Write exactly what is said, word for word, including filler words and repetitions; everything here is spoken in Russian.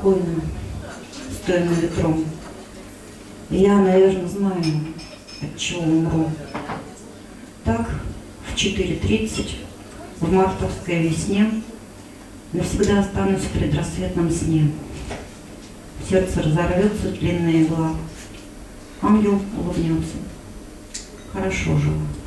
спокойно, стоя на ветру. И я, наверное, знаю, от чего умру. Так, в четыре тридцать, в мартовской весне, навсегда останусь в предрассветном сне. Сердце разорвется в длинные игла. Ангел улыбнется. Хорошо жила.